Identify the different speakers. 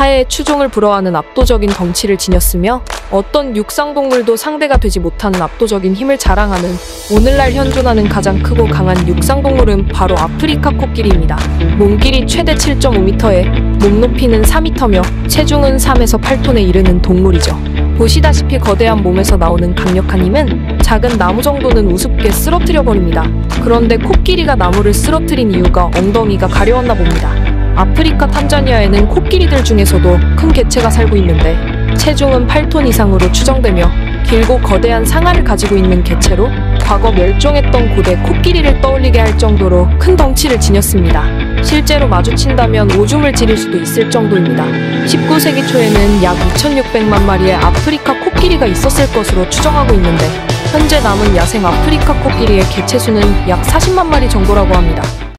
Speaker 1: 타의 추종을 불허하는 압도적인 덩치를 지녔으며 어떤 육상동물도 상대가 되지 못하는 압도적인 힘을 자랑하는 오늘날 현존하는 가장 크고 강한 육상동물은 바로 아프리카 코끼리입니다. 몸길이 최대 7.5m에 몸 높이는 4m며 체중은 3에서 8톤에 이르는 동물이죠. 보시다시피 거대한 몸에서 나오는 강력한 힘은 작은 나무 정도는 우습게 쓰러뜨려 버립니다. 그런데 코끼리가 나무를 쓰러뜨린 이유가 엉덩이가 가려웠나 봅니다. 아프리카 탄자니아에는 코끼리들 중에서도 큰 개체가 살고 있는데 체중은 8톤 이상으로 추정되며 길고 거대한 상아를 가지고 있는 개체로 과거 멸종했던 고대 코끼리를 떠올리게 할 정도로 큰 덩치를 지녔습니다. 실제로 마주친다면 오줌을 지릴 수도 있을 정도입니다. 19세기 초에는 약 2,600만 마리의 아프리카 코끼리가 있었을 것으로 추정하고 있는데 현재 남은 야생 아프리카 코끼리의 개체 수는 약 40만 마리 정도라고 합니다.